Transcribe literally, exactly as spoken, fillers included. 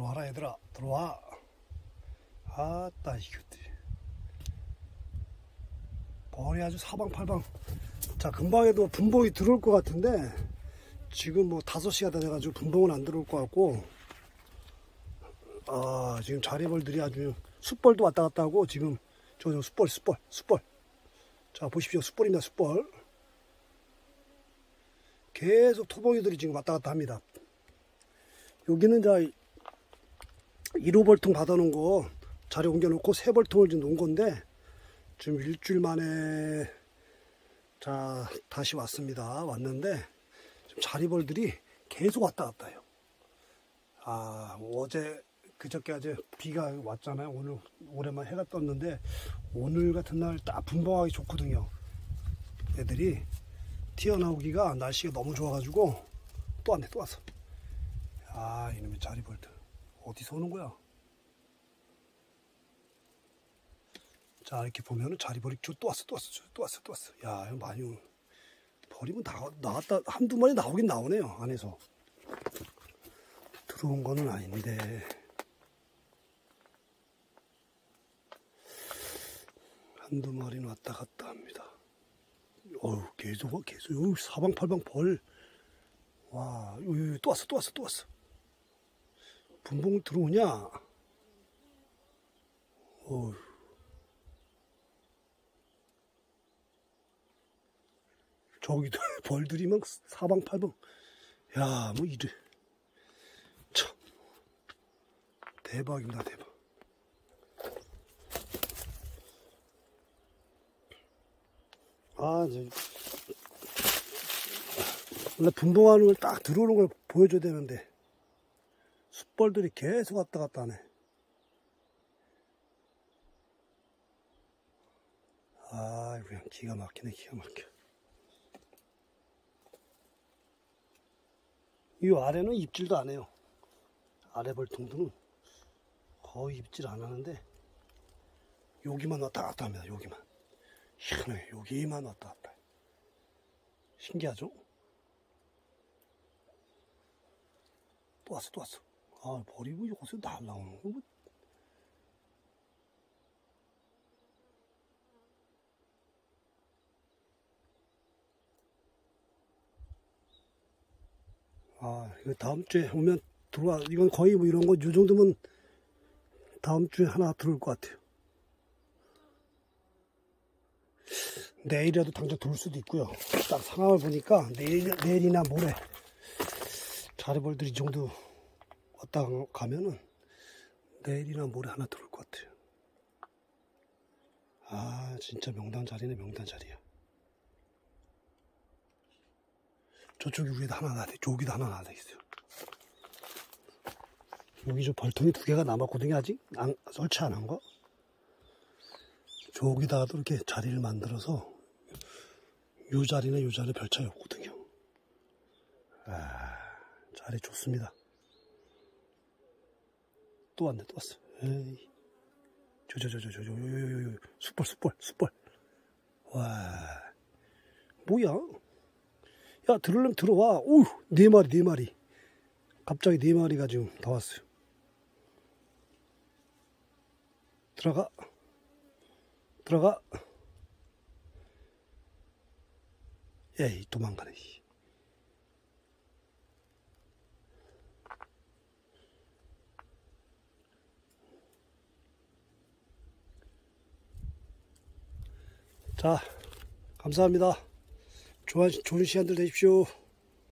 들어와라 얘들아, 들어와. 아따 이것들 벌이 아주 사방팔방. 자, 금방에도 분봉이 들어올 것 같은데 지금 뭐 다섯 시가 다 돼가지고 분봉은 안 들어올 것 같고, 아 지금 자리벌들이 아주, 숯벌도 왔다 갔다 하고, 지금 저, 저 숯벌 숯벌 숯벌 자 보십시오. 숯벌입니다. 숯벌 계속 토봉이들이 지금 왔다 갔다 합니다. 여기는 자 일 호 벌통 받아놓은 거 자리 옮겨놓고 세 벌통을 지금 놓은 건데, 지금 일주일 만에 자 다시 왔습니다. 왔는데 지금 자리벌들이 계속 왔다 갔다 해요. 아 어제 그저께 아주 비가 왔잖아요. 오늘 오랜만에 해가 떴는데 오늘 같은 날 딱 분봉하기 좋거든요. 애들이 튀어나오기가, 날씨가 너무 좋아가지고. 또 왔네, 또 왔어. 아 이놈의 자리벌들 어디서 오는 거야? 자 이렇게 보면은 자리벌이 또 왔어, 또 왔어, 또 왔어, 또 왔어. 야 이거 많이 오네. 버리면 나, 나왔다, 한두 마리 나오긴 나오네요. 안에서 들어온 거는 아닌데. 한두 마리는 왔다 갔다 합니다. 어우 계속 계속 여기 사방팔방 벌. 와 여기 또 왔어, 또 왔어, 또 왔어. 분봉 들어오냐? 어우 저기도 벌들이 막 사방팔방. 야 뭐 이래 참 대박입니다, 대박. 아, 이제 원래 분봉하는 걸 딱 들어오는 걸 보여줘야 되는데 숯벌들이 계속 왔다 갔다 하네. 아 그냥 기가 막히네, 기가 막혀. 이 아래는 입질도 안 해요. 아래 벌통들은 거의 입질 안 하는데 여기만 왔다 갔다 합니다. 여기만. 희한해. 여기만 왔다 갔다. 신기하죠? 또 왔어, 또 왔어. 아, 버리고 여기서 날라오는 거. 아, 이거 다음 주에 오면 들어와. 이건 거의 뭐 이런 거, 요 정도면 다음 주에 하나 들어올 것 같아요. 내일이라도 당장 들어올 수도 있고요. 딱 상황을 보니까 내일, 내일이나 모레 자리벌들이 이 정도 왔다 가면은 내일이나 모레 하나 들어올 것 같아요. 아, 진짜 명당 자리네, 명당 자리야. 저쪽 위에도 하나 나돼, 저기도 하나 나돼 있어요. 여기 저 벌통이 두 개가 남았거든요. 아직 안, 설치 안 한 거. 저기다가도 이렇게 자리를 만들어서 요 자리나 요 자리 별 차이 없거든요. 아, 자리 좋습니다. 또 왔네, 또 왔어. 에이. 저, 저, 저, 저, 저, 저, 요, 요, 요, 요, 숯벌, 숯벌, 숯벌. 와, 뭐야? 야, 들으려면 들어와. 오우, 네 마리, 네 마리. 갑자기 네 마리가 지금 다 왔어요. 들어가. 들어가. 에이, 도망가네. 자, 감사합니다. 좋은, 좋은 시간들 되십시오.